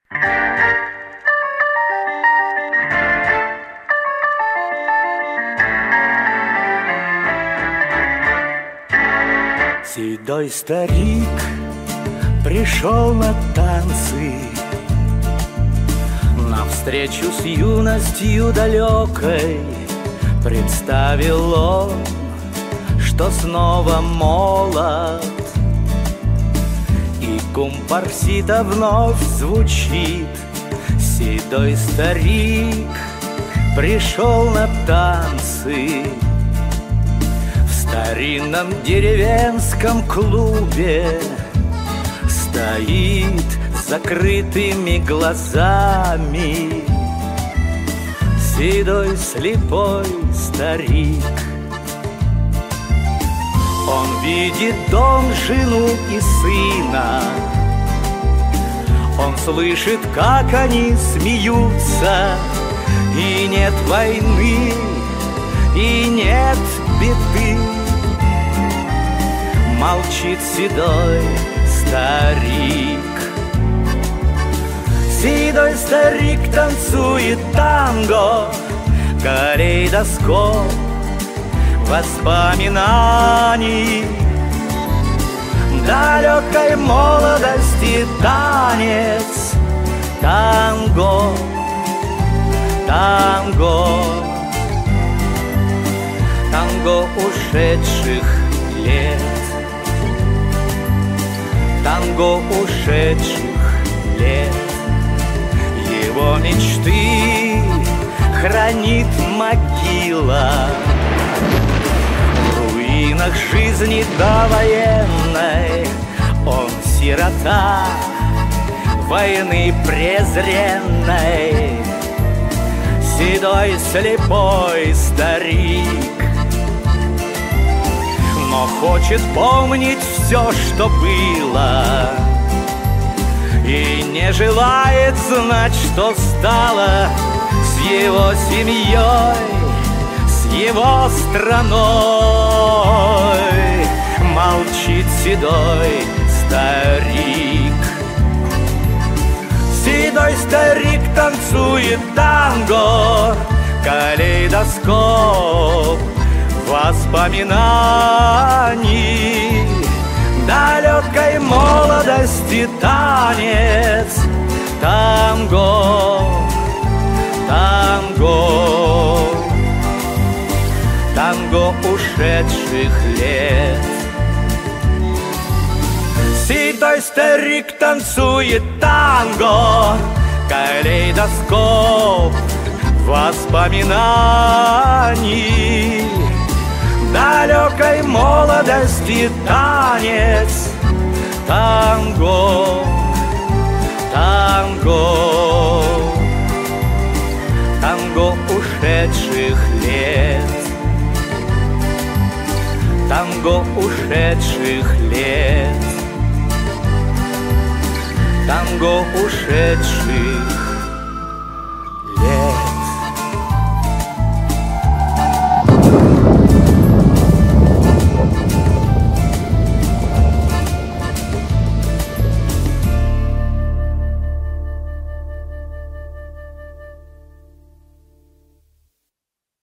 Седой старик пришел на танцы, навстречу с юностью далекой. Представил он, что снова молод, и компарсита вновь звучит. Седой старик пришел на танцы. В старинном деревенском клубе стоит с закрытыми глазами седой слепой старик. Он видит дом, жену и сына. Он слышит, как они смеются. И нет войны, и нет беды. Молчит седой старик. Седой старик танцует танго, калейдоскоп воспоминаний далекой молодости. Танец, танго, танго, танго ушедших лет, танго ушедших лет. Его мечты хранит могила в руинах жизни довоенной. Он сирота войны презренной, седой слепой старик. Но хочет помнить все, что было, и не желает знать, что стало с его семьей, с его страной. Молчит седой старик. Седой старик танцует танго, калейдоскоп воспоминаний далекой молодости. Танец, танго, танго, танго ушедших лет. Седой старик танцует танго, калейдоскоп воспоминаний далекой молодости. Танец, танго, танго, танго ушедших лет, танго ушедших лет, танго ушедших